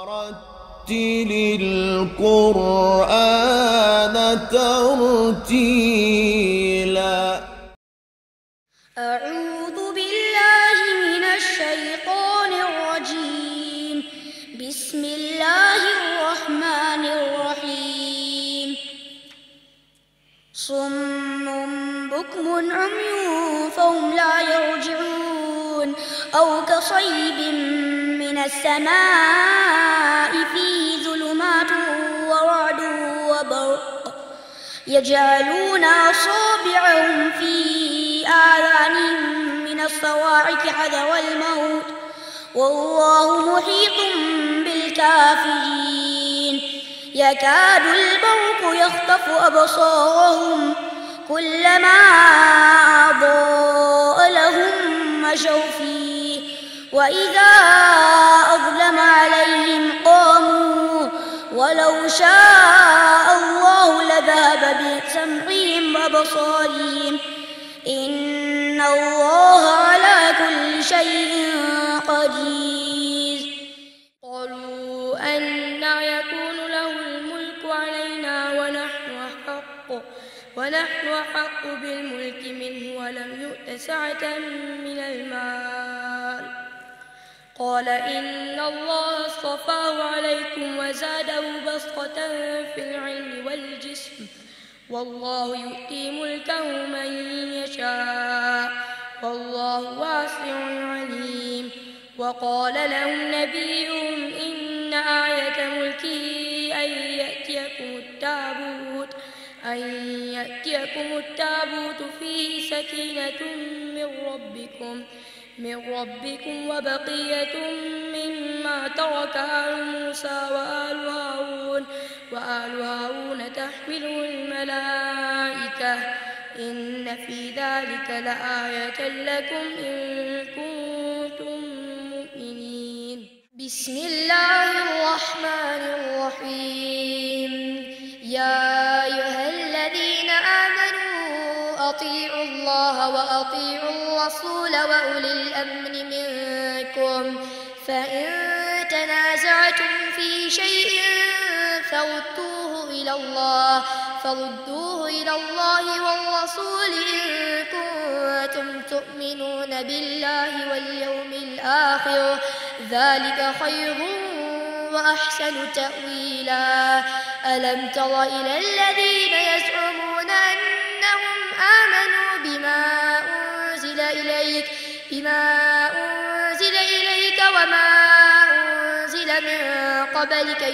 ورتل القرآن ترتيلا. أعوذ بالله من الشيطان الرجيم. بسم الله الرحمن الرحيم. صم بكم عمي فهم لا يرجعون أو كصيب من السماء فيه ظلمات ورعد وبرق يجعلون أصابعهم في آذانهم من الصواعق حذر الموت والله محيط بالكافرين. يكاد البرق يخطف أبصارهم كلما أضاء لهم مشوا فيه وإذا أظلم عليهم قاموا ولو شاء الله لذهب بسمعهم وأبصارهم إن الله على كل شيء قدير. قالوا أنى يكون له الملك علينا ونحن أحق بالملك منه ولم يؤت سعة من المال. قال إن الله اصطفاه عليكم وزاده بسطة في العلم والجسم والله يؤتي ملكه من يشاء والله واسع عليم. وقال لهم نبيهم إن آية ملكه أن يأتيكم التابوت فيه سكينة من ربكم وبقية مما ترك آل موسى وآل هارون تحمله الملائكة إن في ذلك لآية لكم إن كنتم مؤمنين. بسم الله الرحمن الرحيم. يا أيها الذين آمنوا أطيعوا الله وأطيعوا الرسول وأولي الأمر منكم فإن تنازعتم في شيء فردوه إلى الله والرسول إن كنتم تؤمنون بالله واليوم الآخر ذلك خير وأحسن تأويلا. ألم تر إلى الذين يزعمون أنهم آمنوا بما أنزل إليك وما أنزل من قبلك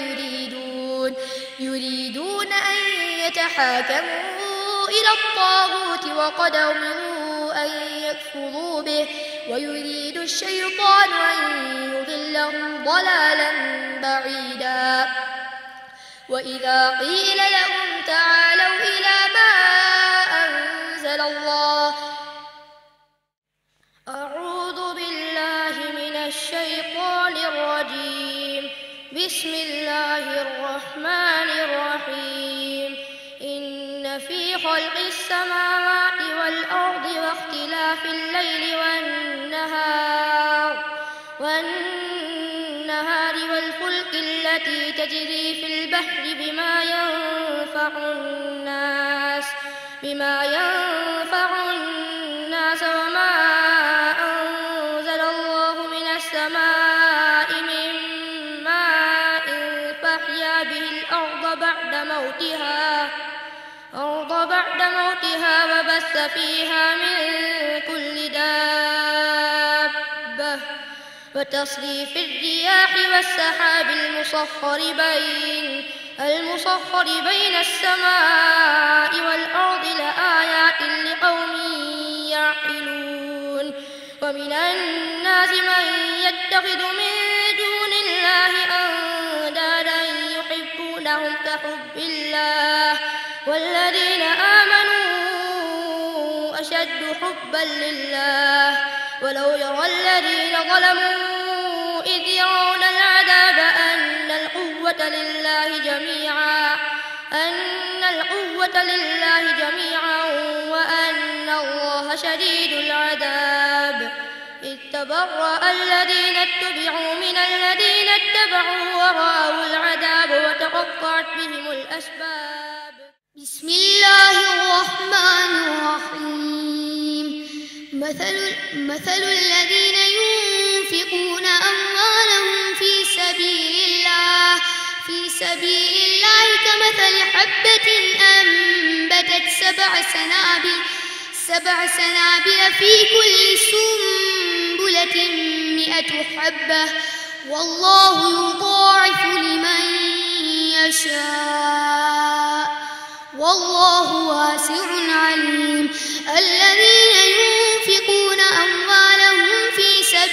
يريدون أن يتحاكموا إلى الطاغوت وقد أمروا أن يكفروا به ويريد الشيطان أن يضلهم ضلالا بعيدا. وإذا قيل لهم تعالوا إلى ما أنزل الله أعوذ بالله من الشيطان الرجيم. بسم الله الرحمن الرحيم. إن في خلق السماوات والأرض واختلاف الليل والنهار والفلك التي تجري في البحر بما ينفع الناس وما أنزل الله من السماء من ماء فأحيا به الأرض بعد موتها وبث فيها من كل دابة وتصريف الرياح والسحاب المسخر بين السماء والأرض لآيات لقوم يعقلون. ومن الناس من يتخذ من دون الله أندادا يحبونهم كحب الله والذين آمنوا أشد حبا لله. ولو يرى الذين ظلموا إذ يرون العذاب أن القوة لله جميعا وأن الله شديد العذاب. إذ تبرأ الذين اتبعوا من الذين اتبعوا ورأوا وانقطعت بهم الأسباب. بسم الله الرحمن الرحيم. مثل الذين ينفقون أموالهم في سبيل الله كمثل حبة أنبتت سبع سنابل في كل سنبلة 100 حبة والله يضاعف لمن يشاء والله واسع عليم. الذين ينفقون أموالهم في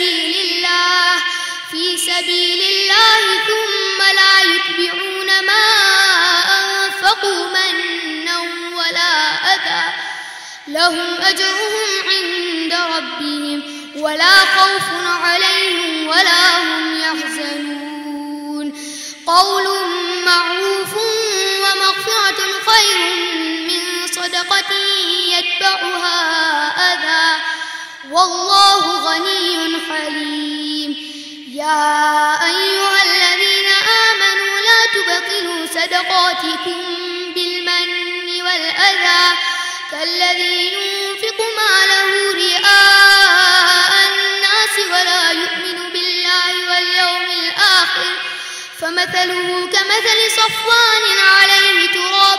سبيل الله ثم لا يتبعون ما أنفقوا منا ولا أذى لهم أجرهم عند ربهم ولا خوف عليهم ولا هم يحزنون. قول معروف ومغفرة خير من صدقة يتبعها أذى والله غني حليم. يا أيها الذين آمنوا لا تبطلوا صدقاتكم بالمن والأذى كالذي ينفق ماله رئاء الناس ولا يؤمن بالله واليوم الآخر فمثله كمثل صفوان عليه تراب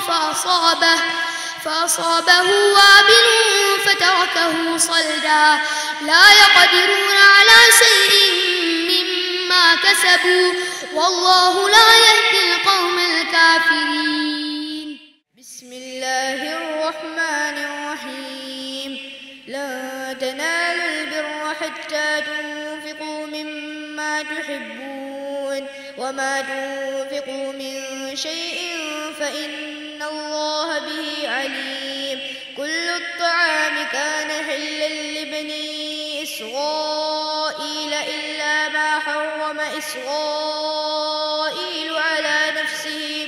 فأصابه وابل فتركه صلدا لا يقدرون على شيء مما كسبوا والله لا يهدي القوم الكافرين. بسم الله الرحمن الرحيم. لن تنالوا البر حتى تنفقوا مما تحبون وما تنفقوا من شيء فإن الله به عليم. كل الطعام كان حلا لبني إسرائيل إلا ما حرم إسرائيل على نفسه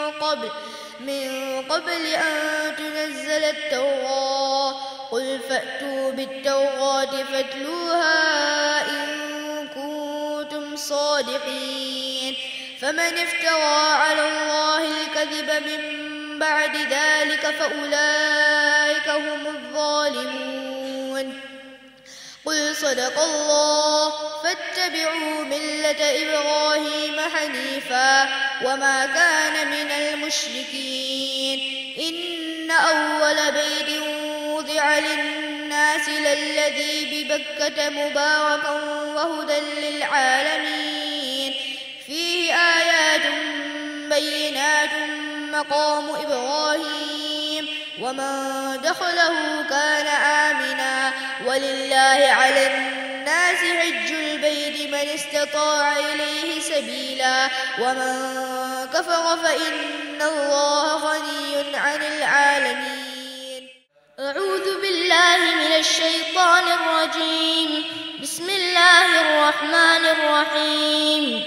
من قبل أن تنزل التوراة قل فأتوا بالتوراة فاتلوها إن كنتم صادقين. فمن افترى على الله الكذب من بعد ذلك فأولئك هم الظالمون. قل صدق الله فاتبعوا ملة إبراهيم حنيفا وما كان من المشركين. إن أول بيت وضع للناس للذي ببكة مباركا وهدى للعالمين فيه آيات بينات مقام إبراهيم ومن دخله كان آمنا ولله على الناس حج البيت من استطاع إليه سبيلا ومن كفر فإن الله غني عن العالمين. أعوذ بالله من الشيطان الرجيم. بسم الله الرحمن الرحيم.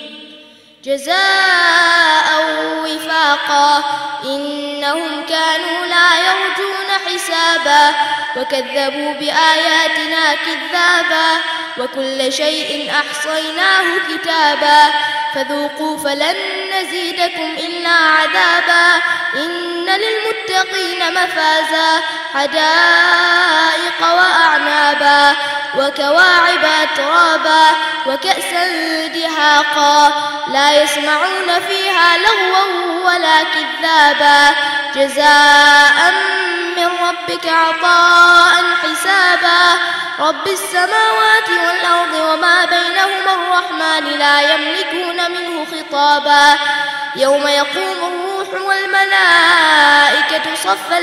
جزاء وفاقا إنهم كانوا لا يرجون حسابا وكذبوا بآياتنا كذابا وكل شيء أحصيناه كتابا فذوقوا فلن نزيدكم إلا عذابا إن للمتقين مفازا حدائق وأعنابا وكواعب أترابا وكأسا دهاقا لا يسمعون فيها لغوا ولا كذابا جزاء من ربك عطاء حسابا رب السماوات والأرض وما بينهما الرحمن لا يملكون منه خطابا يوم يقوم الروح والملائكة صفا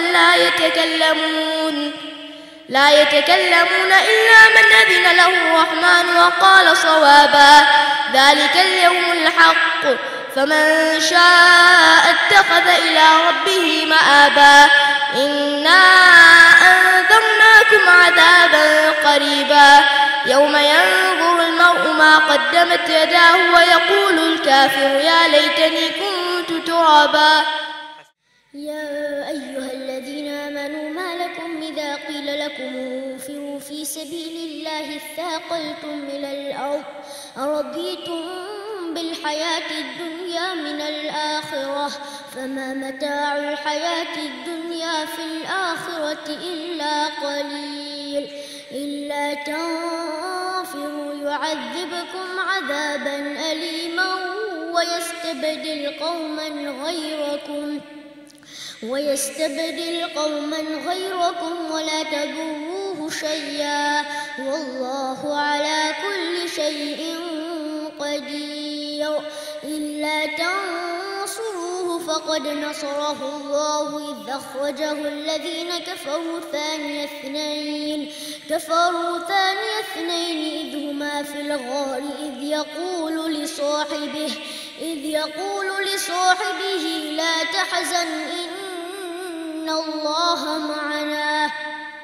لا يتكلمون إلا من أذن له الرحمن وقال صوابا ذلك اليوم الحق فمن شاء اتخذ إلى ربه مآبا إنا أنذرناكم عذابا قريبا يوم ينظر المرء ما قدمت يداه ويقول الكافر يا ليتني كنت ترابا. يا أيها الذين آمنوا ما لكم إذا قيل لكم انفروا في سبيل الله اثاقلتم إلى الأرض أرضيتم بالحياة الدنيا من الآخرة فما متاع الحياة الدنيا في الآخرة إلا قليل إلا تنفروا يعذبكم عذابا أليما ويستبدل قوما غيركم ولا تضروه شيئا والله على كل شيء قدير إلا تنصروه فقد نصره الله إذ أخرجه الذين كفروا ثاني اثنين إذ هما في الغار إذ يقول لصاحبه لا تحزن إن الله معنا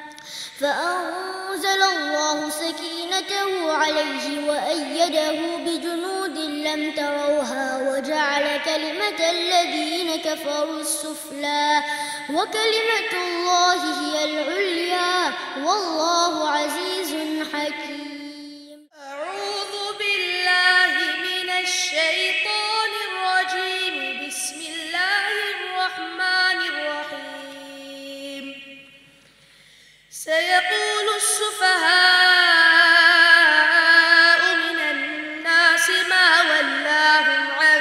فأنزل الله سكينته عليه وأيده بجنود لم تروها وجعل كلمة الذين كفروا السفلى وكلمة الله هي العليا والله عزيز حكيم. أعوذ بالله من الشيطان الرجيم. بسم الله الرحمن الرحيم. سيقول السفهاء من الناس ما ولاهم عن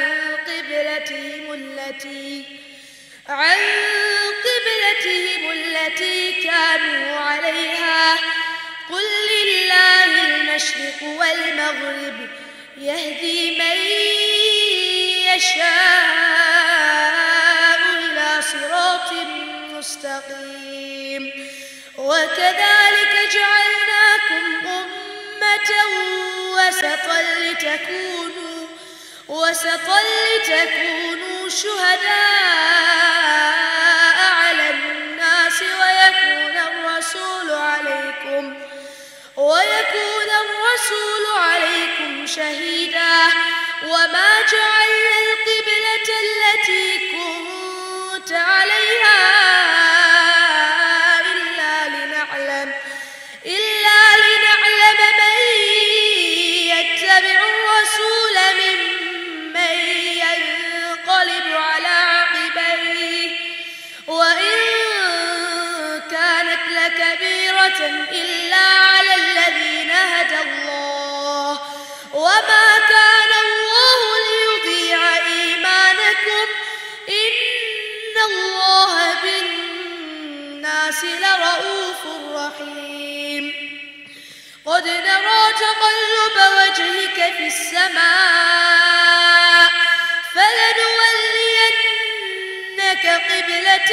قبلتهم التي كانوا عليها قل لله المشرق والمغرب يهدي من يشاء إلى صراط مستقيم. وكذلك جعلناكم أمة وسطا لتكونوا شهداء على الناس ويكون الرسول عليكم شهيدا. وما جعلنا القبلة التي كنت عليها إلا لنعلم من يتبع الرسول ممن ينقلب على عقبيه وإن كانت لكبيرة إلا على الذين هدى الله وما كان الله ليضيع إيمانكم إن الله بالناس لرؤوف رحيم. قد نرى تقلب وجهك في السماء فلنولينك قبلة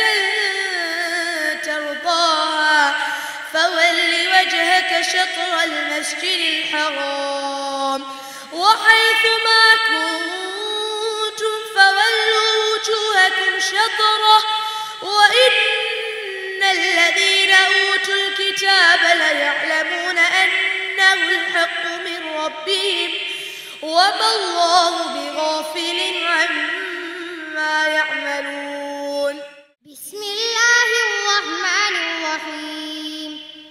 ترضاها فول وجهك شطر المسجد الحرام وحيث ما كنتم فولوا وجوهكم شطره وإن الذين أوتوا الكتاب ليعلمون أنه الحق من ربهم وما الله بغافل عما يعملون. بسم الله الرحمن الرحيم.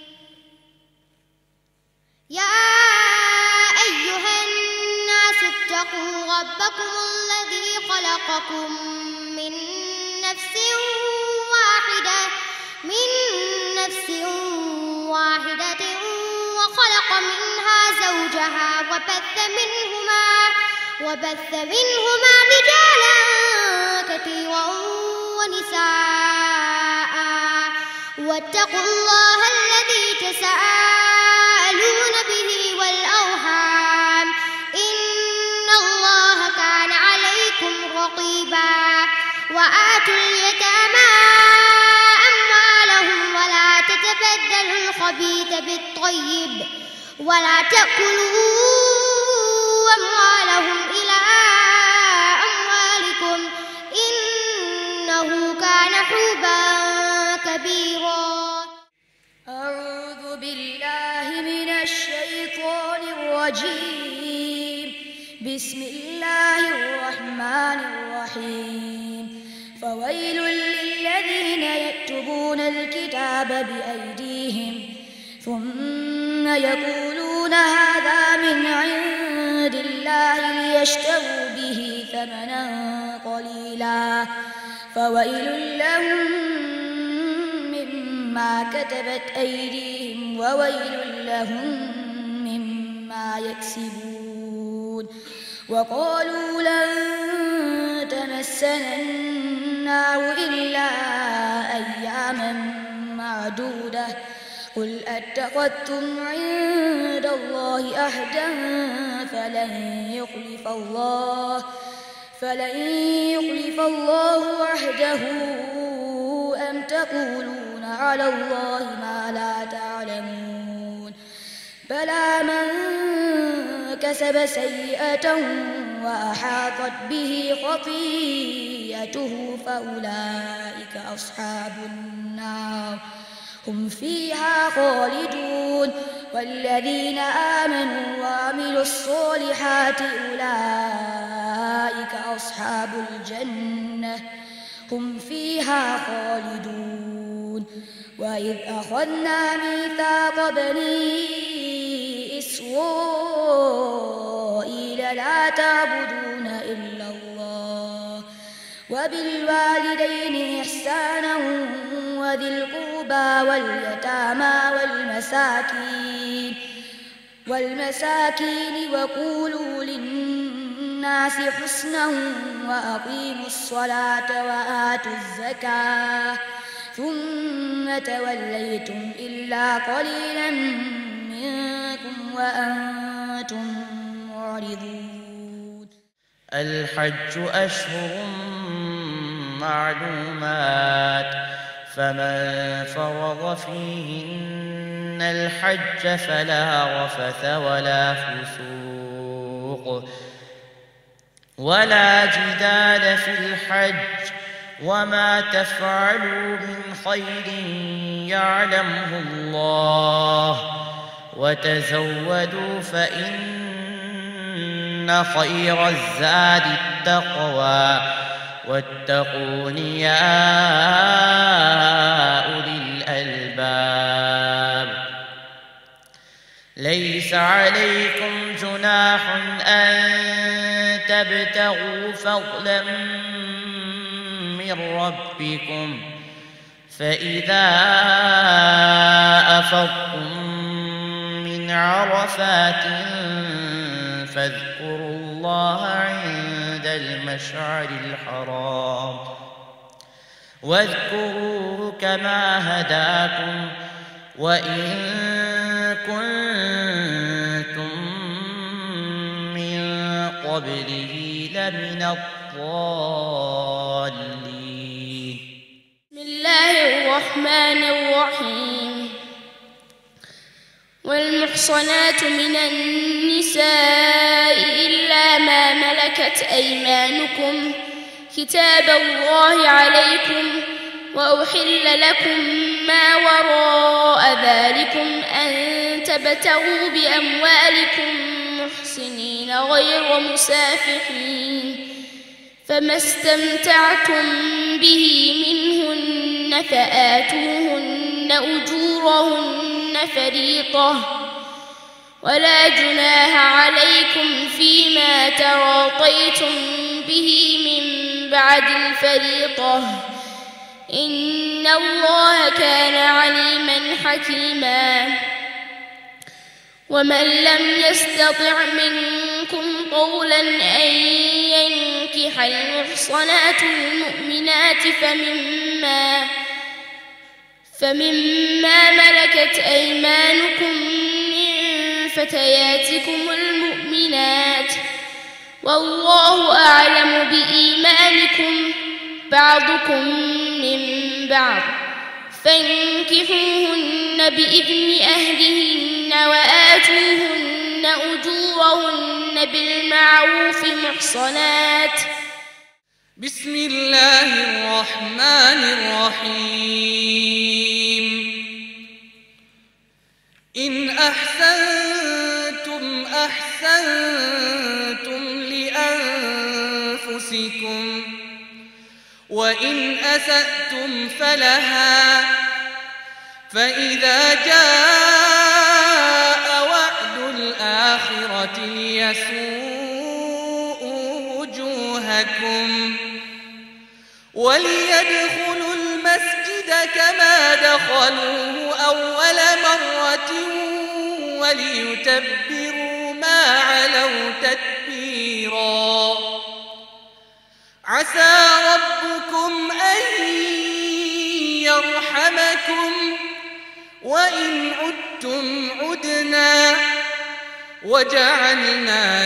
يا أيها الناس اتقوا ربكم الذي خلقكم من نفس واحدة وخلق منها زوجها وبث منهما رجالا كثيرا ونساء واتقوا الله الذي تساءلون به والأرحام إن الله كان عليكم رقيبا. وآتوا اليتامى أموالهم ولا تتبدلوا الخبيث بالطيب ولا تأكلوا أموالهم إلى أموالكم إنه كان حوبا كبيرا. أعوذ بالله من الشيطان الرجيم. بسم الله الرحمن الرحيم. فويل للذين يكتبون الكتاب بأيديهم ثم يقولون هذا من عند الله ليشتروا به ثمنا قليلا فويل لهم مما كتبت أيديهم وويل لهم مما يكسبون. وقالوا لن تمسنا النار إلا أياما معدودة قل أتخذتم عند الله عهدا فلن يخلف الله عهده أم تقولون على الله ما لا تعلمون. بلى من كسب سيئة وأحاطت به خطيئته فأولئك أصحاب النار هم فيها خالدون. والذين آمنوا وعملوا الصالحات أولئك أصحاب الجنة هم فيها خالدون. وإذ أخذنا ميثاق بني إسرائيل لا تعبدون إلا الله وبالوالدين إحسانا وذي القربى واليتامى والمساكين وقولوا للناس حسنا وأقيموا الصلاة وآتوا الزكاة ثم توليتم إلا قليلا منكم وأنتم معرضون. الحج أشهر معلومات فمن فرض فيهن الحج فلا رفث ولا فسوق ولا جدال في الحج وما تفعلوا من خير يعلمه الله وتزودوا فإن خير الزاد التقوى واتقون يا أولي الألباب. ليس عليكم جناح أن تبتغوا فضلا من ربكم فإذا أفضتم من عرفات فاذكروا الله عند المشعر الحرام واذكروه كما هداكم وإن كنتم من قبله لمن الضالين. بسم الله الرحمن الرحيم. والمحصنات من النساء إلا ما ملكت أيمانكم كتاب الله عليكم وأحل لكم ما وراء ذلكم أن تبتغوا بأموالكم محسنين غير مسافحين فما استمتعتم به منهن فآتوهن أجورهن فريضة ولا جناح عليكم فيما تراضيتم به من بعد الفريضة إن الله كان عليما حكيما. ومن لم يستطع منكم قولا أن ينكح المحصنات المؤمنات فمما ملكت أيمانكم من فتياتكم المؤمنات والله أعلم بإيمانكم بعضكم من بعض فانكحوهن بإذن أهلهن وآتوهن أجورهن بالمعروف محصنات. بسم الله الرحمن الرحيم. إن أحسنتم أحسنتم لأنفسكم وإن أسأتم فلها فإذا جاء وعد الآخرة ليسوءوا وجوهكم وليدخلوا المسجد كما دخلوه أول مرة وليتبروا ما علوا تتبيرا عسى ربكم أن يرحمكم وإن عدتم عدنا وجعلنا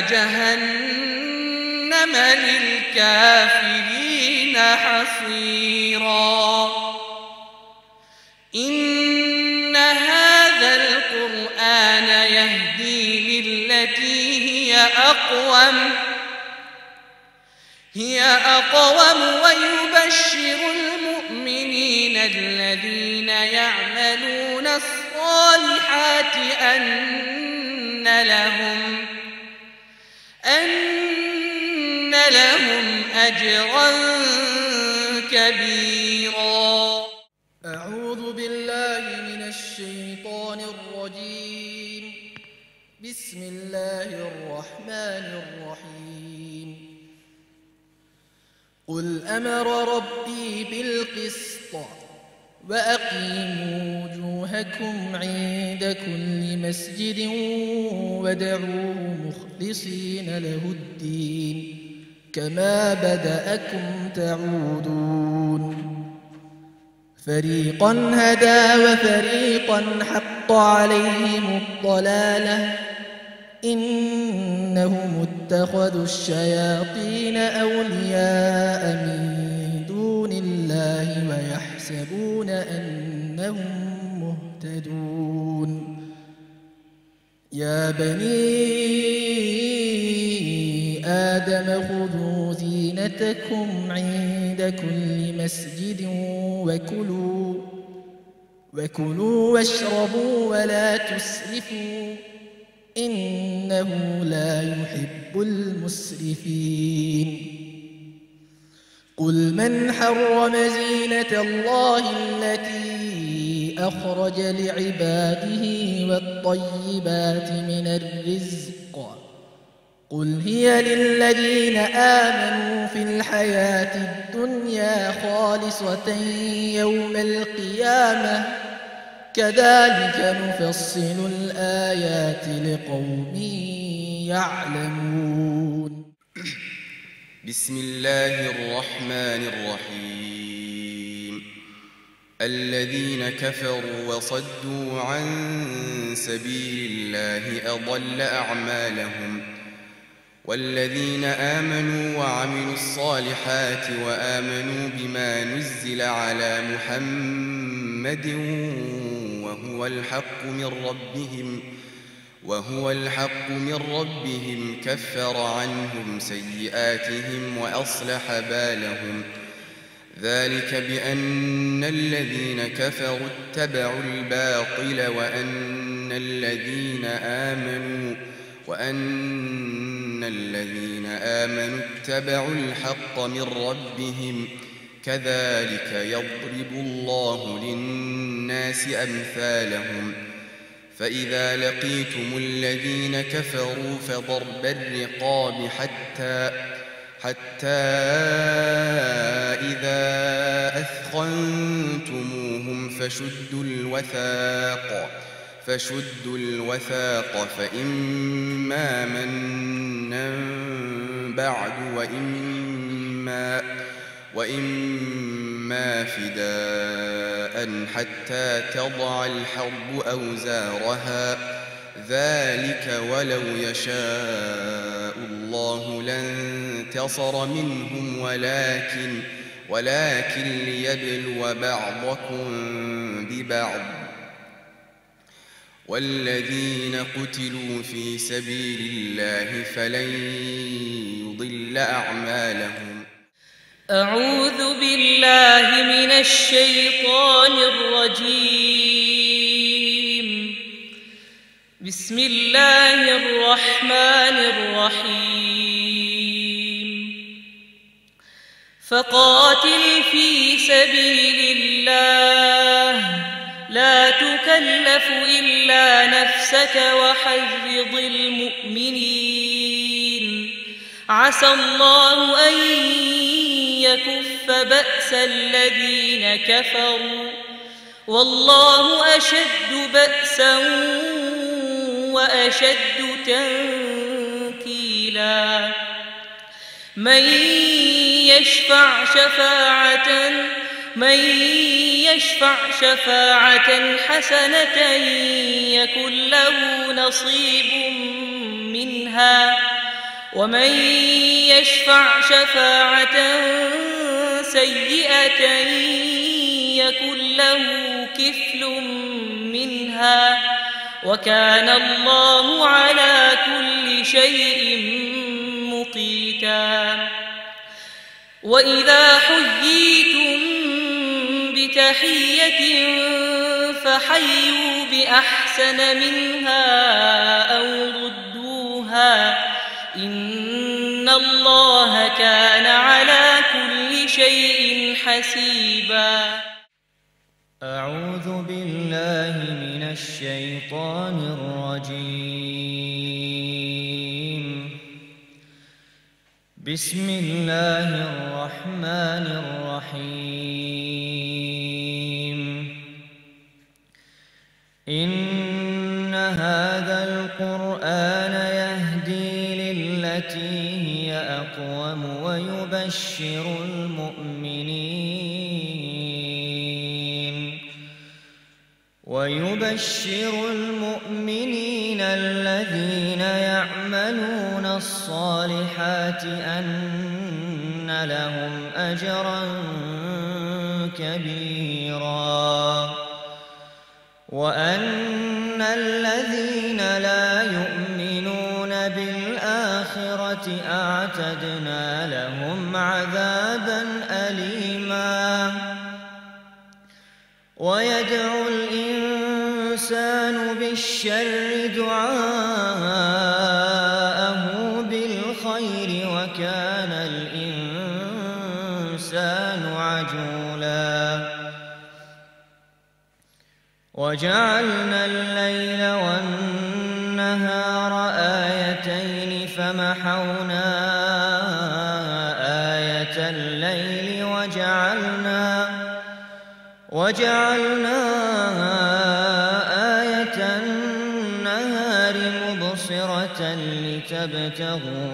جهنم للكافرين حصيرا إن هذا القرآن يهدي للتي هي أقوم ويبشر المؤمنين الذين يعملون الصالحات أن لهم أجرا كبيرا. أعوذ بالله من الشيطان الرجيم. بسم الله الرحمن الرحيم. قل أمر ربي بالقسط وأقيموا وجوهكم عند كل مسجد وادعوه مخلصين له الدين كما بدأكم تعودون فريقا هدى وفريقا حق عليهم الضلالة إنهم اتخذوا الشياطين أولياء من دون الله ويحسبون أنهم مهتدون يا بني آدم خذوا زينتكم عند كل مسجد وكلوا واشربوا ولا تسرفوا إنه لا يحب المسرفين قل من حرم زينة الله التي أخرج لعباده والطيبات من الرزق قل هي للذين آمنوا في الحياة الدنيا خالصة يوم القيامة كذلك نفصل الآيات لقوم يعلمون. بسم الله الرحمن الرحيم. الذين كفروا وصدوا عن سبيل الله أضل أعمالهم والذين آمنوا وعملوا الصالحات وآمنوا بما نزل على محمد وهو الحق من ربهم كفر عنهم سيئاتهم وأصلح بالهم ذلك بأن الذين كفروا اتبعوا الباطل وأن الذين آمنوا اتبعوا الحق من ربهم كذلك يضرب الله للناس أمثالهم فإذا لقيتم الذين كفروا فضرب الرقاب حتى إذا أثخنتموهم فشدوا الوثاق فإما منا بعد وإما فداء حتى تضع الحرب أوزارها ذلك ولو يشاء الله لانتصر منهم ولكن ليبلو بعضكم ببعض والذين قتلوا في سبيل الله فلن يضل أعمالهم. أعوذ بالله من الشيطان الرجيم. بسم الله الرحمن الرحيم. فقاتل في سبيل الله لا تكلف إلا نفسك وحرض المؤمنين عسى الله أن فبأس الذين كفروا والله أشد بأسا وأشد تنكيلا من يشفع شفاعة حسنة يكن له نصيب منها ومن يشفع شفاعة سيئة يكن له كفل منها وكان الله على كل شيء مقيتا وإذا حييتم بتحية فحيوا بأحسن منها أو ردوها إن الله كان على كل شيء حسيبا أعوذ بالله من الشيطان الرجيم بسم الله الرحمن الرحيم إن هذا القرآن يهدي للتي هي أقوم ويبشر المؤمنين الذين يعملون الصالحات أن لهم أجرا كبيرا وأن الذين لا يؤمنون بالآخرة أعتدنا لهم عذابا أليما ويدعو الإنسان بالشر دعاءه بالخير وكان الإنسان عجولا وجعلنا الليل والنهار آيتين فمحونا آية الليل وجعلنا آية النهار مبصرة لتبتغوا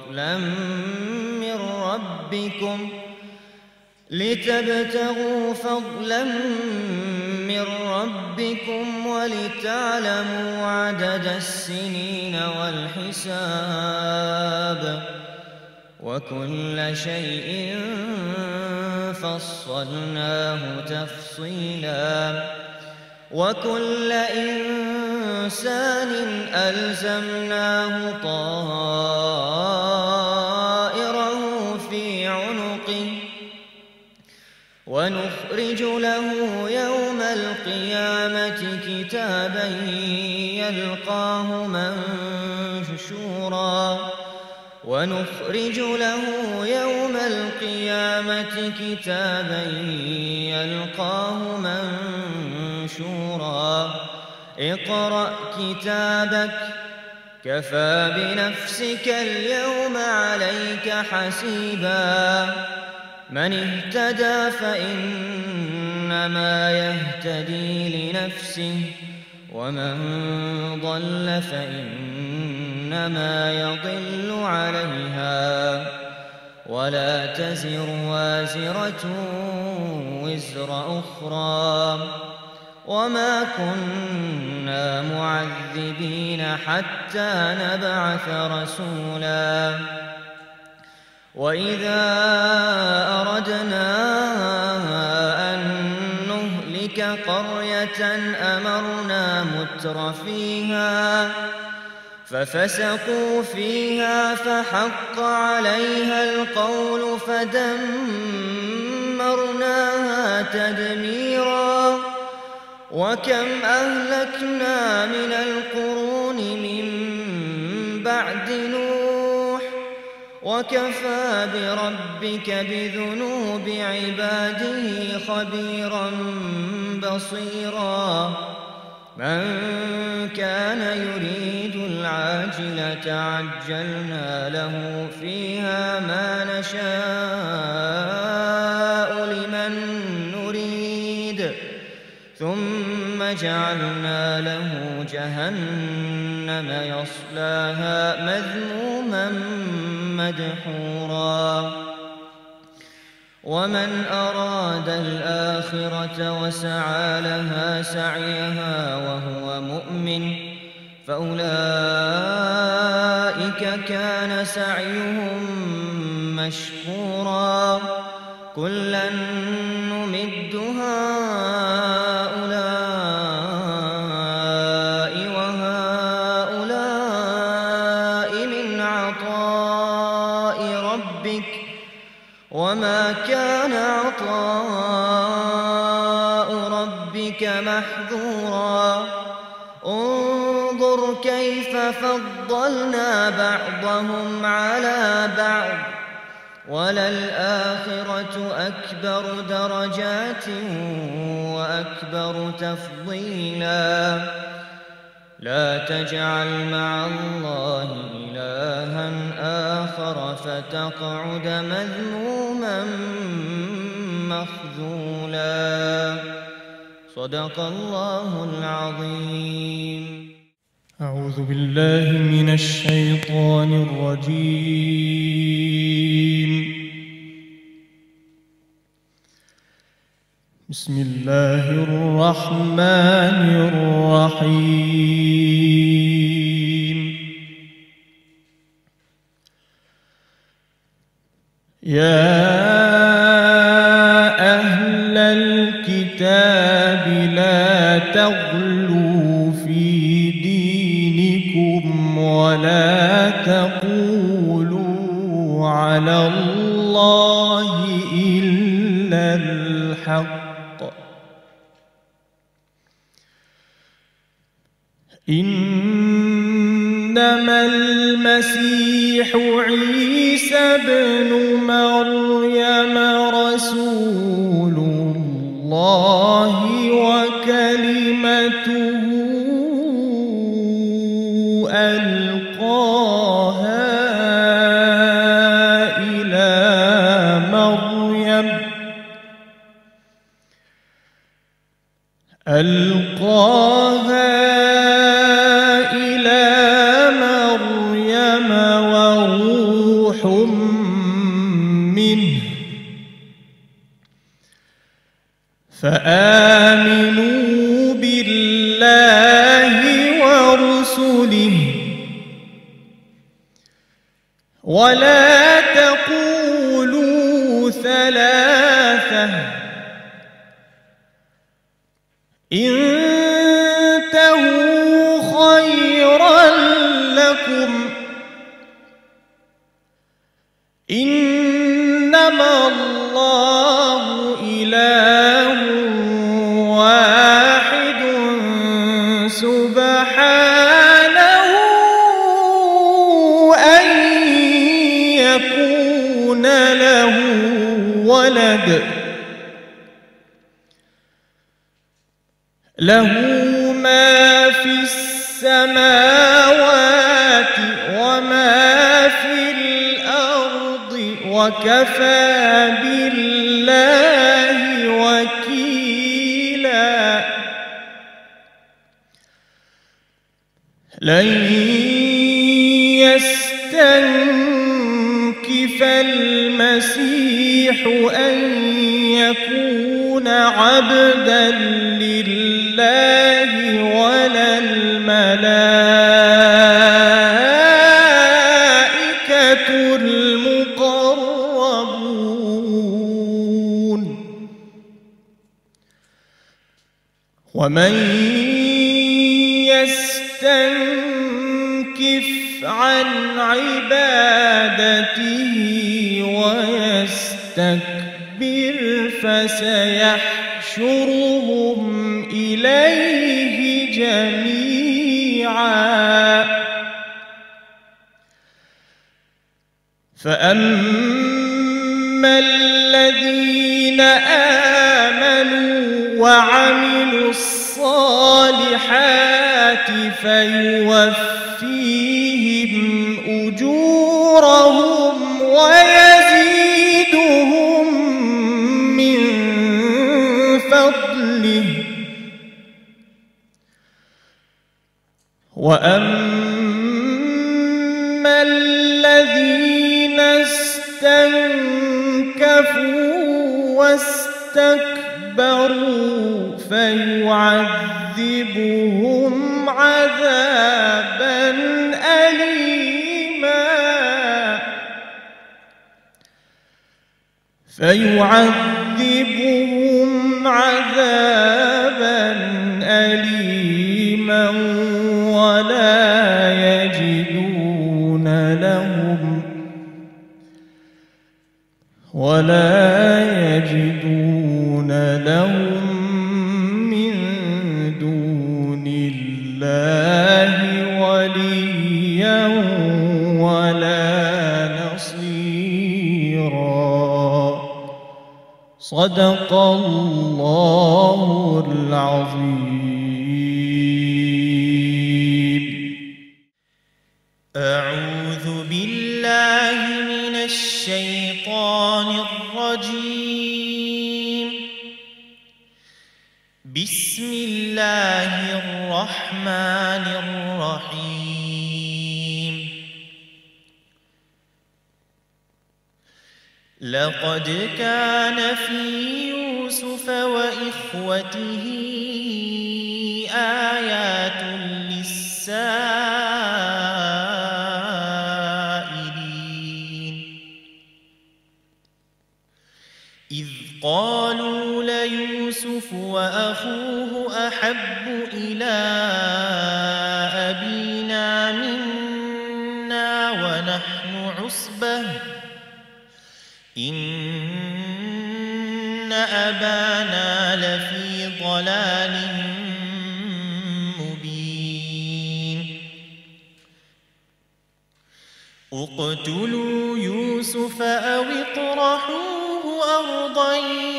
فضلا من ربكم ولتعلموا عدد السنين والحساب وكل شيء فصلناه تفصيلا وكل إنسان ألزمناه طائره في عنقه ونخرج له يوم القيامة كتابا يلقاه منشورا اقرأ كتابك كفى بنفسك اليوم عليك حسيبا من اهتدى فإنما يهتدي لنفسه ومن ضل فإنما يضل عليها ولا تزر وازرة وزر أخرى وما كنا معذبين حتى نبعث رسولا وإذا أردنا أن نهلك قرية أمرنا متر فيها ففسقوا فيها فحق عليها القول فدمرناها تدميرا وكم أهلكنا من القرون من بعد نوح وكفى بربك بذنوب عباده خبيرا بصيرا من كان يريد العاجلة عجلنا له فيها ما نشاء جعلنا له جهنم يصلاها مذموما مدحورا ومن أراد الآخرة وسعى لها سعيها وهو مؤمن فأولئك كان سعيهم مشكورا كلا نمد هؤلاء وهؤلاء من عطاء ربك وما كان عطاء ربك محظورا انظر كيف فضلنا بعضهم على بعض وللآخرة أكبر درجات وأكبر تفضيلا لا تجعل مع الله إلها آخر فتقعد مذموما مخذولا صدق الله العظيم. أعوذ بالله من الشيطان الرجيم. بسم الله الرحمن الرحيم. يا أهل الكتاب لا تغلوا في دينكم ولا تقولوا على الله إلا الحق إنما المسيح عيسى بن مريم رسول الله وكلمته ألقاها إلى مريم وروح منه فآمنوا بالله ورسله ولا تقولوا ثلاثة انتهوا خيرا لكم إنما الله إله واحد سبحانه أن يكون له ولد له ما في السماوات وما في الأرض وكفى بالله وكيلا لن يستنكف المسيح أن يكون عبدا لله ولا الملائكة المقربون ومن يستنكف عن عبادته ويستكبر فسيحشرهم إليه جميعا فأما الذين آمنوا وعملوا الصالحات فيوفيهم أجورهم ويزيدهم من فضله عَفَوْا وَاسْتَكْبَرُوا فَيُعَذِّبُهُمْ عَذَابًا أليما ولا يجدون لهم من دون الله وليا ولا نصيرا. صدق الله العظيم. أعوذ بالله من الشيطان الرجيم. بسم الله الرحمن الرحيم. لقد كان في يوسف وإخوته آيات للسائلين إذ قالوا ليوسف وأخوه أحب إلى أبينا منا ونحن عصبة إن أبانا لفي ضلال مبين. اقتلوا يوسف أو اطرحوه أرضا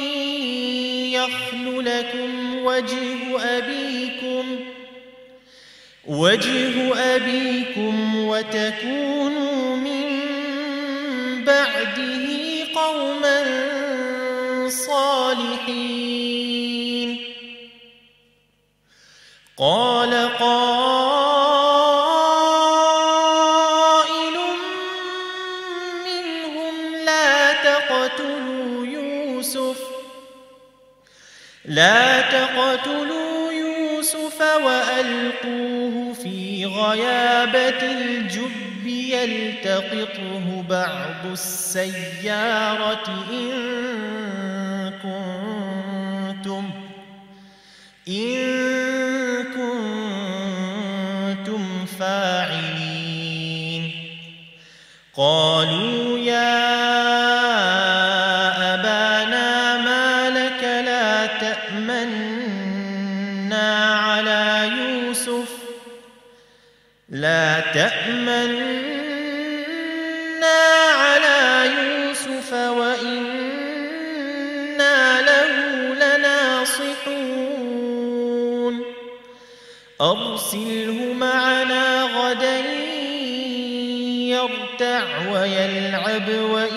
يخل لكم وجه أبيكم وتكونوا من بعده قوما صالحين. قال قائل منهم لا تقتلوا يوسف وألقوه في غيابة الجب يلتقطه بعض السيارة إن كنتم فاعلين. قالوا يا أبانا ما لك لا تأمنا على يوسف وإنا له لناصحون. أرسله معنا غدا يرتع ويلعب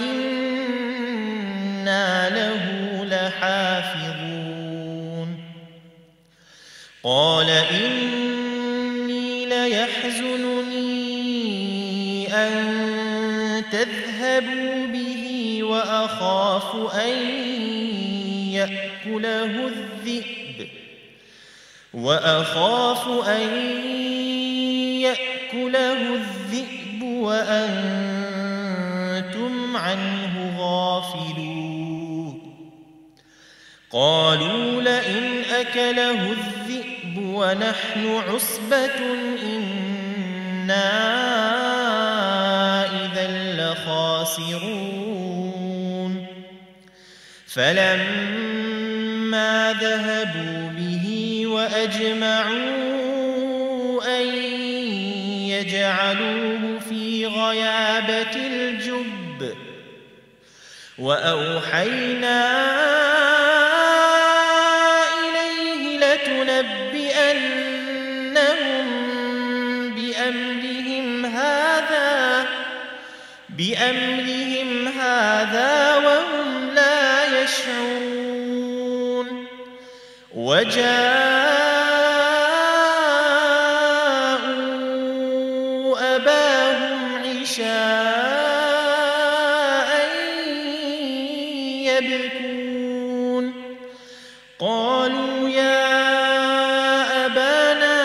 وإنا له لحافظون. قال إني ليحزنني أن تذهبوا به وأخاف أن يأكله الذئب وأنتم عنه غافلون. قالوا لئن أكله الذئب ونحن عصبة إنا إذا لخاسرون. فلما ذهبوا به وأجمعوا أن يجعلوه في غيابة الجب وأوحينا إليه لتنبئنهم بأمرهم هذا وهم لا يشعرون. وجاءوا أباهم عشاء يبكون قالوا يا أبانا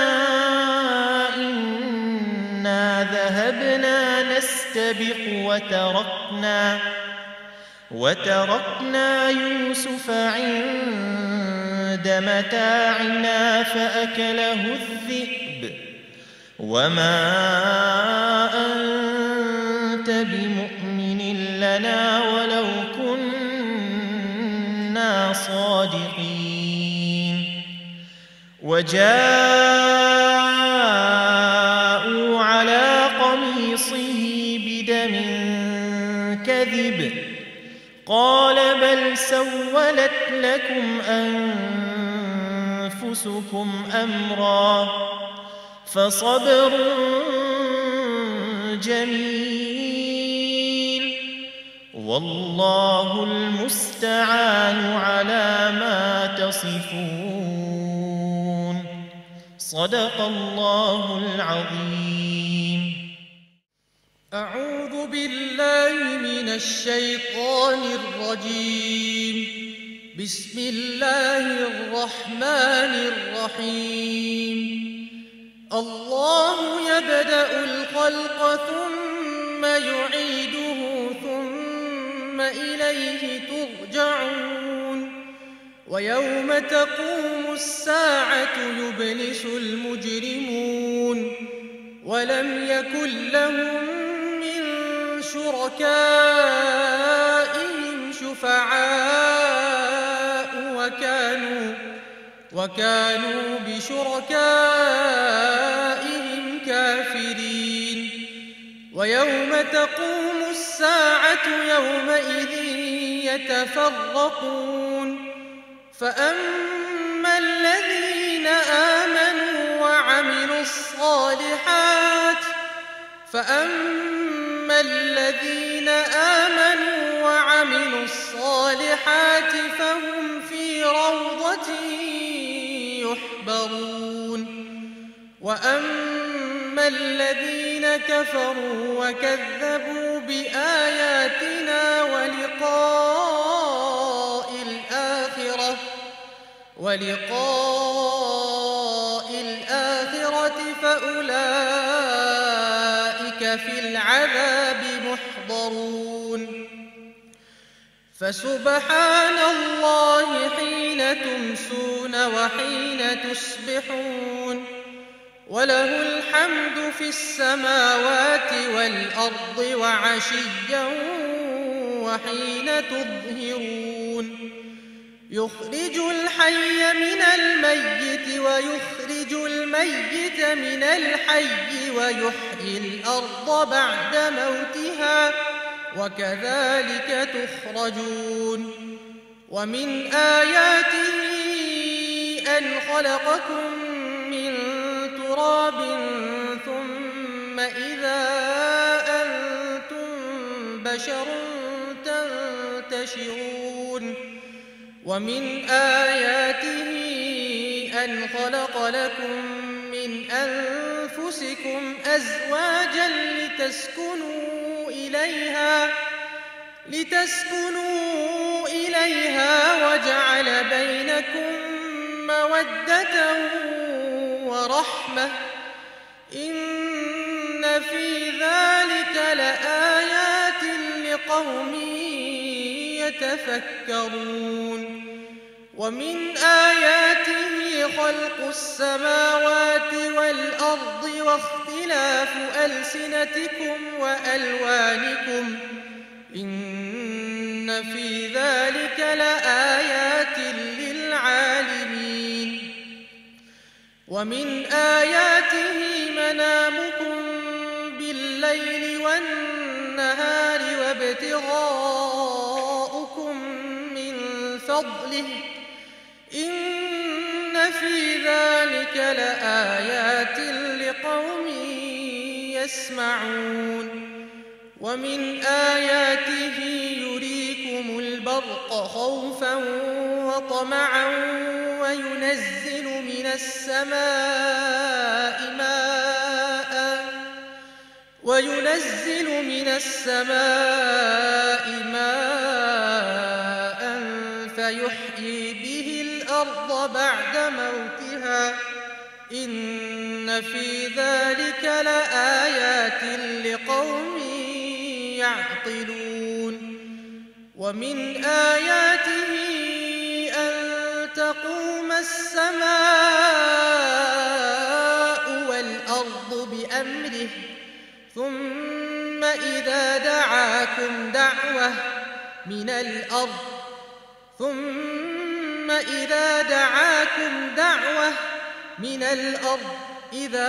إنا ذهبنا نستبق وتركنا يوسف عند متاعنا فأكله الذئب وما أنت بمؤمن لنا ولو كنا صادقين وجاءوا على قميصه بدم كذب قال بل سولت لكم أنفسكم أمرا فصبر جميل والله المستعان على ما تصفون صدق الله العظيم. أعوذ بالله من الشيطان الرجيم. بسم الله الرحمن الرحيم. الله يبدأ الخلق ثم يعيده ثم إليه ترجعون ويوم تقوم الساعة يبلس المجرمون ولم يكن لهم من شركائهم شفعاء وكانوا بشركائهم كافرين ويوم تقوم الساعة يومئذ يتفرقون فأما الذين آمنوا وعملوا الصالحات فهم في روضة يحبرون وأما الذين كفروا وكذبوا بآياتنا ولقاء الآخرة فأولئك في العذاب محضرون فسبحان الله حين تمسون وحين تصبحون وله الحمد في السماوات والأرض وعشيا وحين تظهرون يخرج الحي من الميت ويخرج الميت من الحي ويحيي الأرض بعد موتها وكذلك تخرجون ومن آياته أن خلقكم من تراب ثم إذا أنتم بشر تنتشرون ومن آياته أن خلق لكم من أنفسكم أزواجا لتسكنوا إليها وجعل بينكم مودة ورحمة إن في ذلك لآيات لقوم يتفكرون ومن آياته خلق السماوات والأرض واختلاف ألسنتكم وألوانكم إن في ذلك لآيات للعالمين ومن آياته منامكم بالليل والنهار وابتغاؤكم من فضله إن في ذلك لآيات لقوم يسمعون ومن آياته يريكم البرق خوفا وطمعا وينزل من السماء ماء فيحيي به الأرض بعد موتها إن في ذلك لآيات لقوم يعقلون ومن آياته أن تقوم السماء والأرض بأمره ثم إذا دعاكم دعوة من الأرض إذا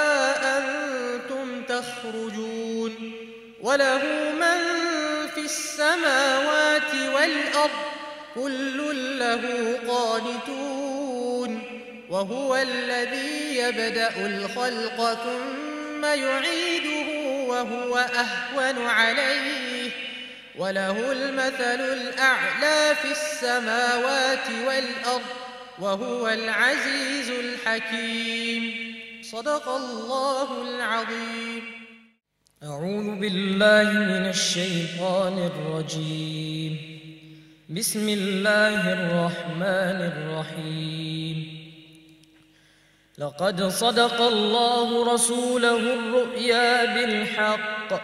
أنتم تخرجون وله من في السماوات والأرض كل له قانتون وهو الذي يبدأ الخلق ثم يعيده وهو أهون عليه وله المثل الأعلى في السماوات والأرض وهو العزيز الحكيم صدق الله العظيم. أعوذ بالله من الشيطان الرجيم. بسم الله الرحمن الرحيم. لقد صدق الله رسوله الرؤيا بالحق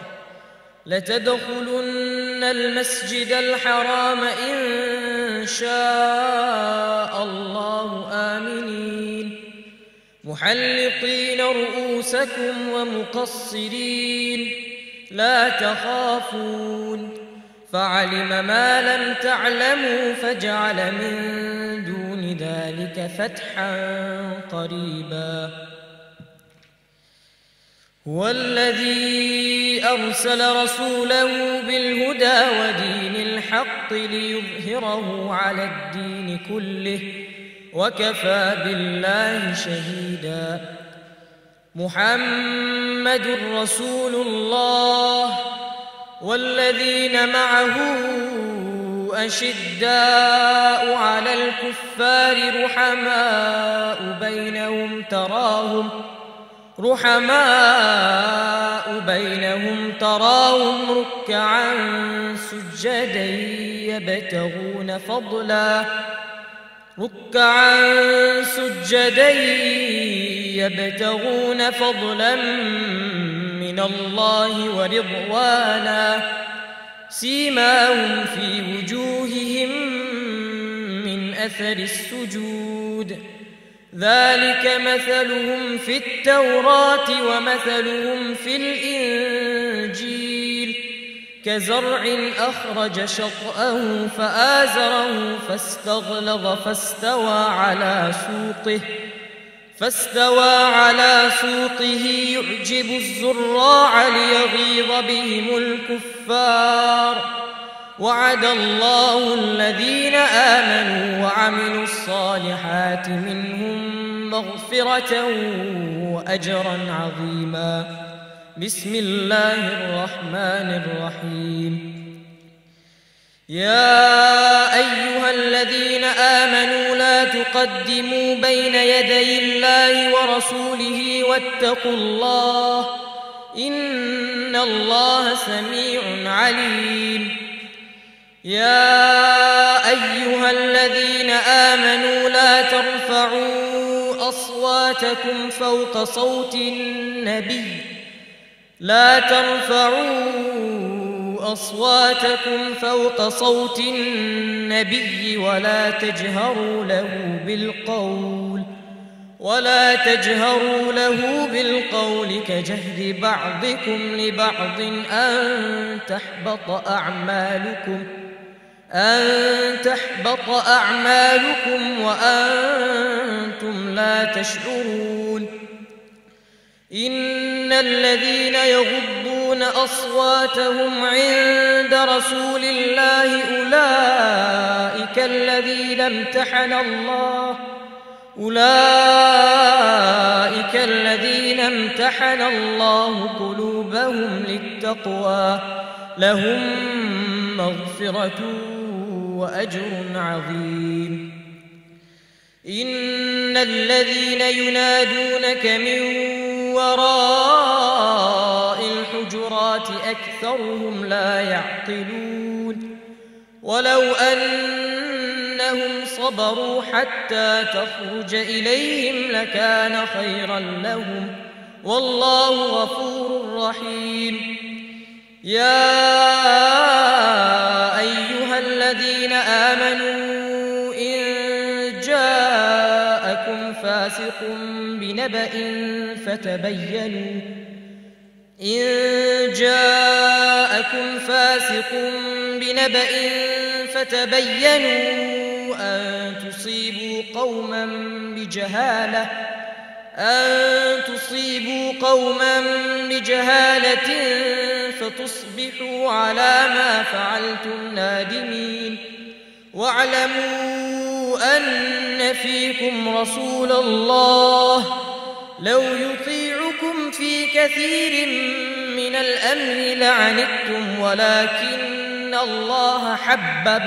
لتدخلن المسجد الحرام إن شاء الله آمنين محلقين رؤوسكم ومقصرين لا تخافون فعلم ما لم تعلموا فجعل من دون ذلك فتحا قريبا. هو الذي أرسل رسوله بالهدى ودين الحق ليظهره على الدين كله وكفى بالله شهيدا. محمد رسول الله والذين معه أشداء على الكفار رحماء بينهم تراهم ركعا سجدا يبتغون فضلا من الله ورضوانا سيماهم في وجوههم من أثر السجود ذلك مثلهم في التوراة ومثلهم في الإنجيل كزرع أخرج شطأه فآزره فاستغلظ فاستوى على سوقه يعجب الزراع ليغيظ بهم الكفار. وعد الله الذين آمنوا وعملوا الصالحات منهم مغفرة وأجرا عظيما. بسم الله الرحمن الرحيم. يا أيها الذين آمنوا لا تقدموا بين يدي الله ورسوله واتقوا الله إن الله سميع عليم. يا أيها الذين آمنوا لا ترفعوا أصواتكم فوق صوت النبي ولا تجهروا له بالقول كجهر بعضكم لبعض أن تحبط أعمالكم وأنتم لا تشعرون. إن الذين يغضون أصواتهم عند رسول الله أولئك الذين امتحن الله قلوبهم للتقوى لهم مغفرة وأجر عظيم. إن الذين ينادونك من وراء الحجرات أكثرهم لا يعقلون. ولو أن أنهم صبروا حتى تخرج إليهم لكان خيرا لهم والله غفور رحيم. يا أيها الذين آمنوا إن جاءكم فاسق بنبأ فتبينوا أن تصيبوا قوما بجهالة فتصبحوا على ما فعلتم نادمين. واعلموا أن فيكم رسول الله لو يطيعكم في كثير من الأمر لعنتم ولكن الله حبب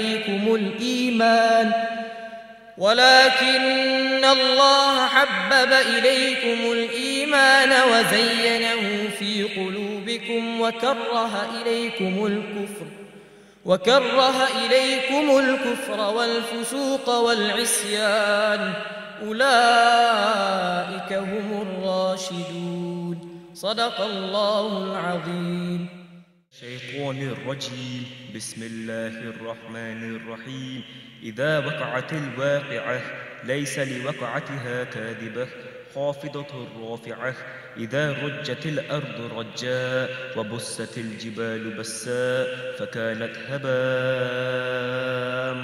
إليكم الإيمان وزينه في قلوبكم وكره إليكم الكفر والفسوق والعصيان أولئك هم الراشدون. صدق الله العظيم. الشيطان الرجيم. بسم الله الرحمن الرحيم. إذا وقعت الواقعة ليس لوقعتها كاذبة خافضة رافعة. إذا رجت الأرض رجا وبست الجبال بسا فكانت هباء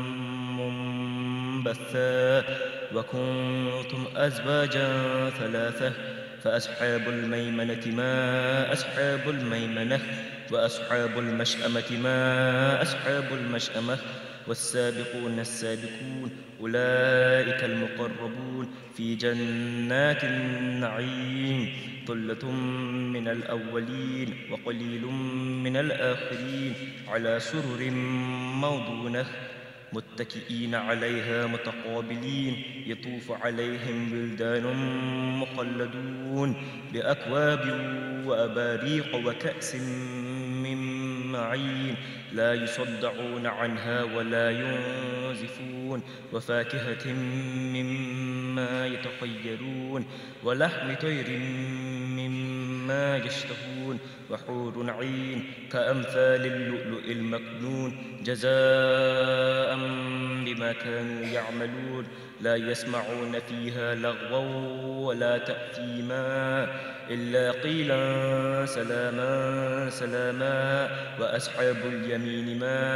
منبثا. وكنتم أزواجا ثلاثة فأصحاب الميمنة ما أصحاب الميمنة وأصحاب المشأمة ما أصحاب المشأمة والسابقون السابقون أولئك المقربون في جنات النعيم. ثلة من الأولين وقليل من الآخرين على سرر موضونة متكئين عليها متقابلين. يطوف عليهم ولدان مخلدون بأكواب وأباريق وكأس من معين لا يصدعون عنها ولا ينزفون. وفاكهة مما يتخيرون ولحم طير مما يشتهون. وحور عين كأمثال اللؤلؤ المكنون جزاء بما كانوا يعملون. لا يسمعون فيها لغوا ولا تأثيما إلا قيلا سلاما سلاما. وأصحاب اليمين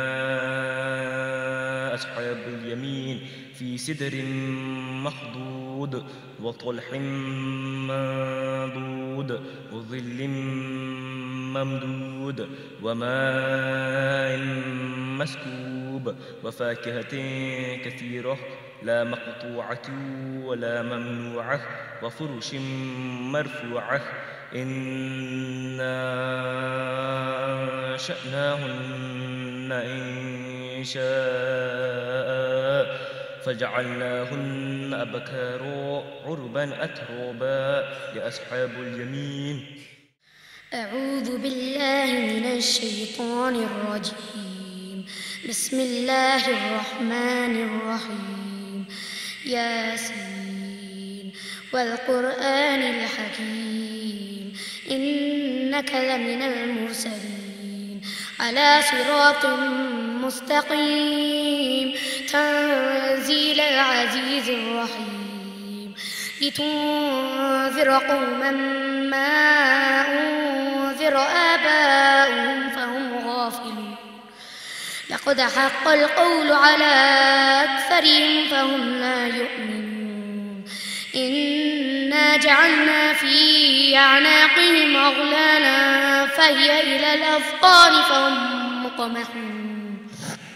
ما أصحاب اليمين في سدر مخضود وطلح منضود وظل ممدود وماء مسكوب. وفاكهة كثيرة لا مقطوعة ولا ممنوعة وفرش مرفوعة. إنا أنشأناهن إنشاء فجعلناهن أبكارا عربا أترابا لأصحاب اليمين. أعوذ بالله من الشيطان الرجيم. بسم الله الرحمن الرحيم. ياسين والقرآن الحكيم إنك لمن المرسلين على صراط مستقيم تنزيل العزيز الرحيم. لتنذر قوما ما أنذر آباؤهم فهم غافلون. لقد حق القول على أكثرهم فهم لا يؤمنون. إنا جعلنا في أعناقهم أغلالا فهي إلى الأذقان فهم مقمحون.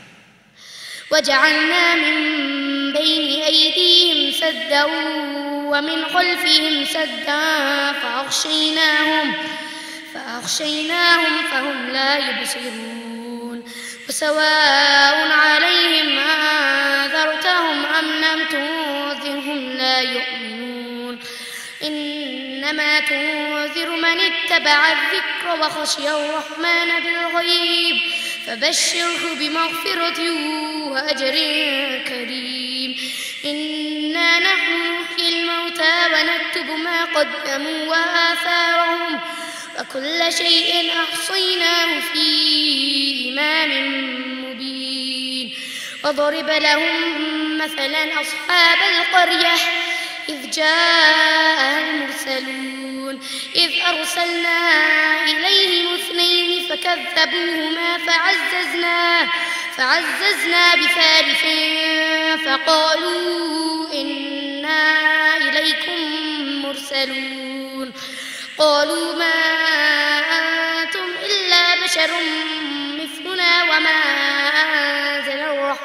وجعلنا من بين أيديهم سدا ومن خلفهم سدا فأغشيناهم فهم لا يبصرون. وسواء عليهم أنذرتهم أم لم تنذرهم لا يؤمنون. إنما تنذر من اتبع الذكر وخشي الرحمن بالغيب فبشره بمغفرة وأجر كريم. إنا نحن نحيي الموتى ونكتب ما قدموا وآثارهم وكل شيء أحصيناه في إمام مبين. وضرب لهم مثلا أصحاب القرية إذ جاءها المرسلون إذ أرسلنا إليهم 2 فكذبوهما فعززنا بثالث فقالوا إنا إليكم مرسلون. قالوا ما أنتم إلا بشر مثلنا وما أنزل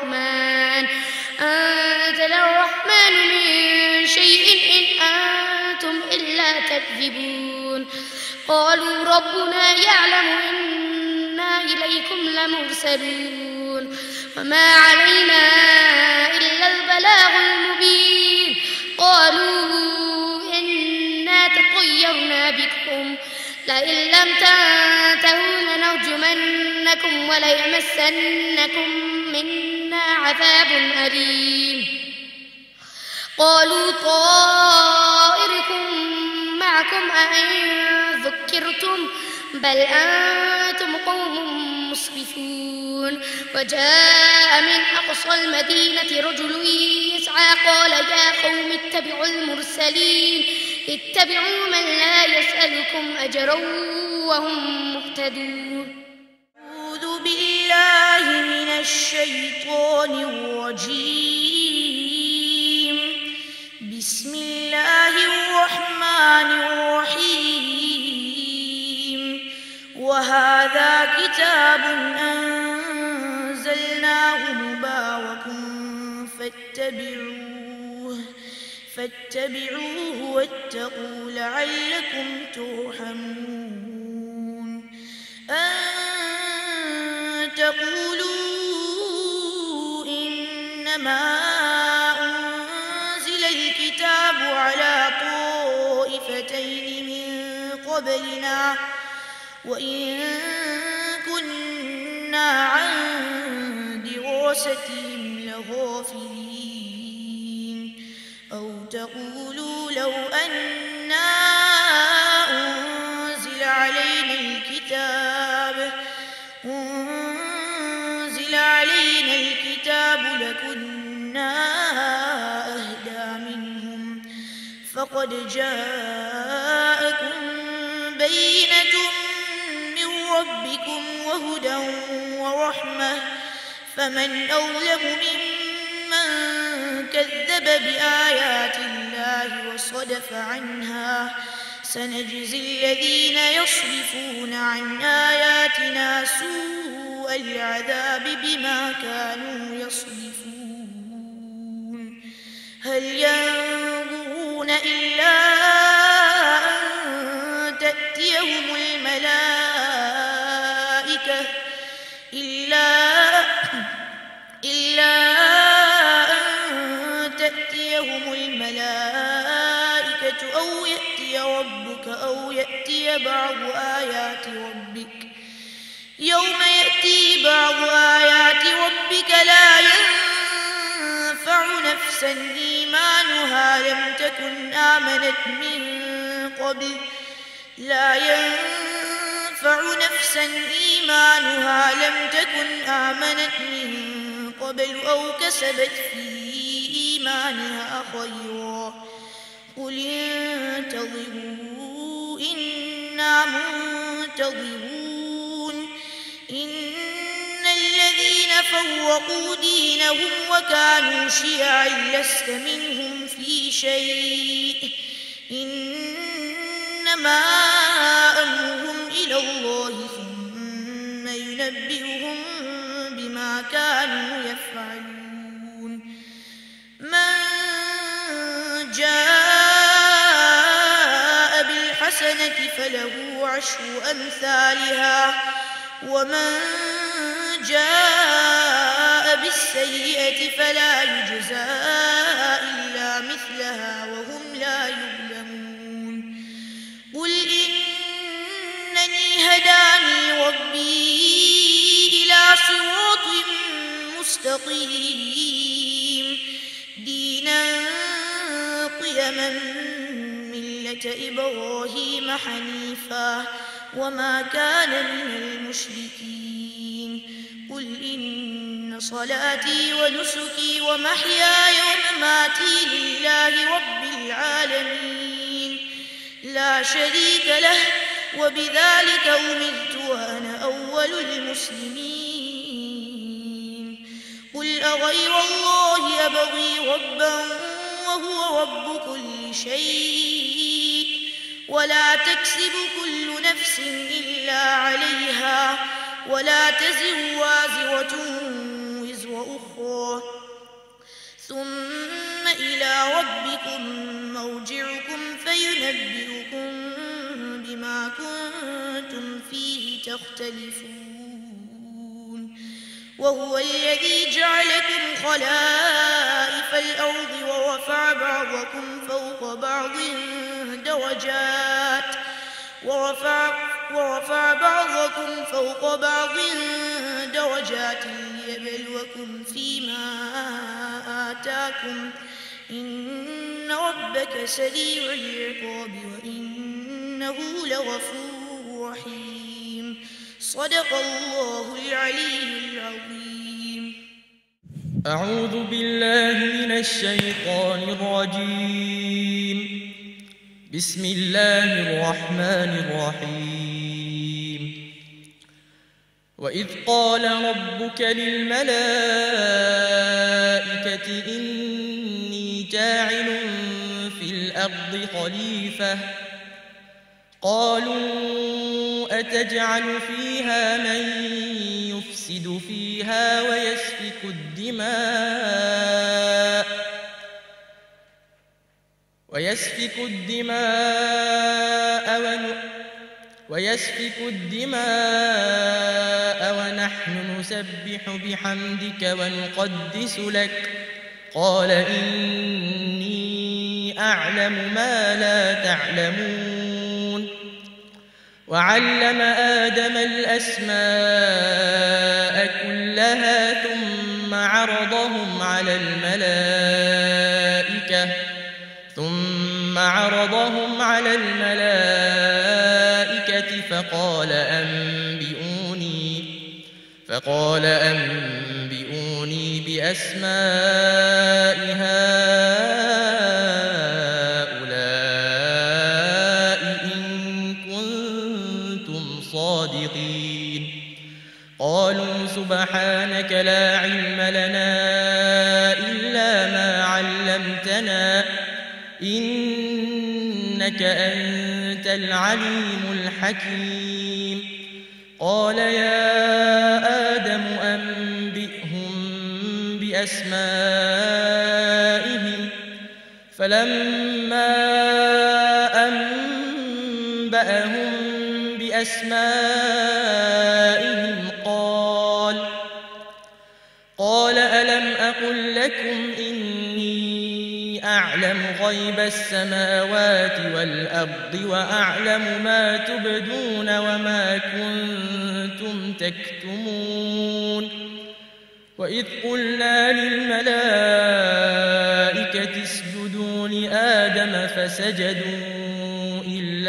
الرحمن من شيء إن أنتم إلا تكذبون. قالوا ربنا يعلم إنا إليكم لمرسلون وما علينا إلا البلاغ المبين. قالوا إنا تطيرنا بكم لئن لم تنتهوا لنرجمنكم وليمسنكم منا عذاب أليم. قالوا طائركم معكم أئن ذكرتم بل أنتم قوم مسرفون. وجاء من أقصى المدينة رجل يسعى قال يا قوم اتبعوا المرسلين اتبعوا من لا يسألكم أجرا وهم مهتدون. أعوذ بالله من الشيطان الرجيم. بسم الله الرحمن الرحيم. وهذا كتاب أنزلناه مبارك فاتبعوه واتقوا لعلكم ترحمون. أن تقولوا إنما أنزل الكتاب على طائفتين من قبلنا وإن كنا عن دراستهم لغافلين. أو تقولوا لو أنا أنزل علينا الكتاب لكنا أهدى منهم. فقد جاءكم بينة من ربكم وهدى ورحمة فمن أظلم ممن كذب بآيات الله وصدف عنها. سنجزي الذين يصرفون عن آياتنا سوء العذاب بما كانوا يصرفون. هل ينظرون إلا أن تأتيهم الملائكة أو يأتي ربك أو يأتي بعض آيات ربك. يوم يأتي بعض آيات ربك لا ينفع نفسا إيمانها لم تكن آمنت من قبل أو كسبت في إيمانها خيرا. قل انتظروا إنا منتظرون. إن الذين فرقوا دينهم وكانوا شيعا لست منهم في شيء إنما أمرهم إلى الله ثم ينبئهم بما كانوا يفعلون. من جاء بالحسنة فله 10 أمثالها ومن جاء بالسيئة فلا يجزى إلا مثلها وهم لا يظلمون. قل إنني هداني ربي إلى صراط مستقيم دينا قيما ملة إبراهيم حنيفا وما كان من المشركين قل إن صلاتي ونسكي ومحياي ومماتي لله رب العالمين لا شريك له وبذلك أمرت وأنا أول المسلمين قل أغير الله أبغي ربا وهو رب كل شيء ولا تكسب كل نفس إلا عليها ولا تزر وازرة وزر أخرى ثم إلى ربكم مرجعكم فينبئكم بما كنتم فيه تختلفون وهو الذي جعلكم خلائف الأرض ورفع بعضكم فوق بعض درجات ليبلوكم فيما آتاكم إن ربك سريع العقاب وإنه لغفور رحيم صدق الله العلي العظيم. أعوذ بالله من الشيطان الرجيم. بسم الله الرحمن الرحيم. وإذ قال ربك للملائكة إني جاعل في الأرض خليفة قالوا أتجعل فيها من يفسد فيها ويسفك الدماء ونحن نسبح بحمدك ونقدس لك قال إني أعلم ما لا تعلمون. وعلم آدم الأسماء كلها ثم عرضهم على الملائكة فقال أنبئوني بأسماء هؤلاء إن كنتم صادقين. قالوا سبحانك لا علم لنا إلا ما علمتنا إنك أنت العليم الحكيم. قال يا آدم أنبئهم بأسمائهم فلما أنبأهم بأسمائهم قال ألم أقل لكم إني أعلم غيب السماوات والأرض وأعلم ما تبدون وما كنتم تكتمون. وإذ قلنا للملائكة اسجدوا لآدم فسجدوا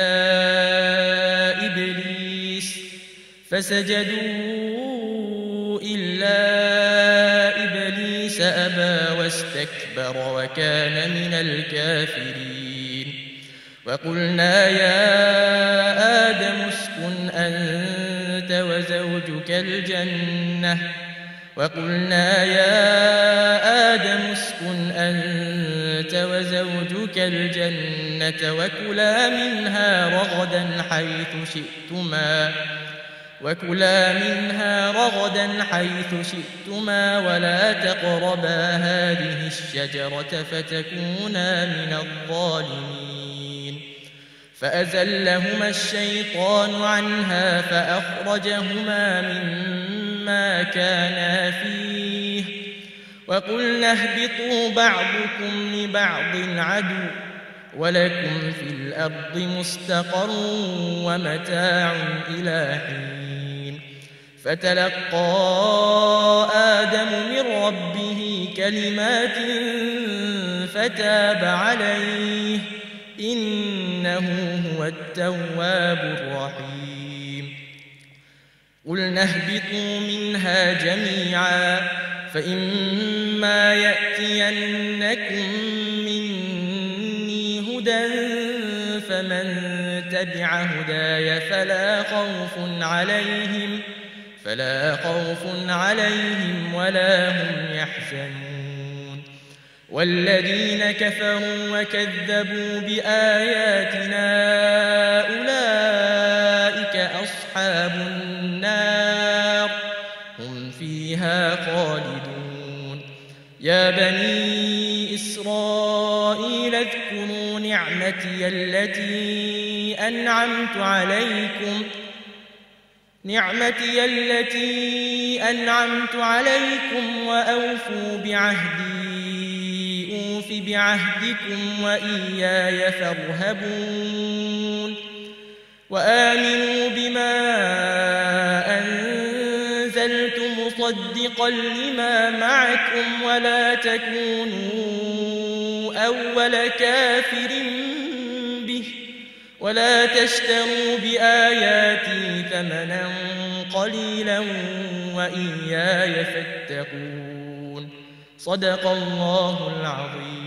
إلا إبليس أبى واستكبر وكان من الكافرين. وقلنا يا آدم اسكن أنت وزوجك الجنة وكلا منها رغدا حيث شئتما ولا تقربا هذه الشجرة فتكونا من الظالمين. فأزلهما الشيطان عنها فأخرجهما مما كانا فيه وقلنا اهبطوا بعضكم لبعض عدو ولكم في الأرض مستقر ومتاع إلى حين. فتلقى آدم من ربه كلمات فتاب عليه إنه هو التواب الرحيم قلنا اهبطوا منها جميعا فإما يأتينكم مني هدى فمن تبع هداي فلا خوف عليهم ولا هم يحزنون والذين كفروا وكذبوا بآياتنا أولئك أصحاب النار هم فيها خالدون يا بني إسرائيل اذكروا نعمتي التي أنعمت عليكم وأوفوا بعهدي أوف بعهدكم وإياي فارهبون وآمنوا بما أنزلت مصدقا لما معكم ولا تكونوا أول كافر به ولا تشتروا بآياتي ثمنا قليلا وإياي فاتقون صدق الله العظيم.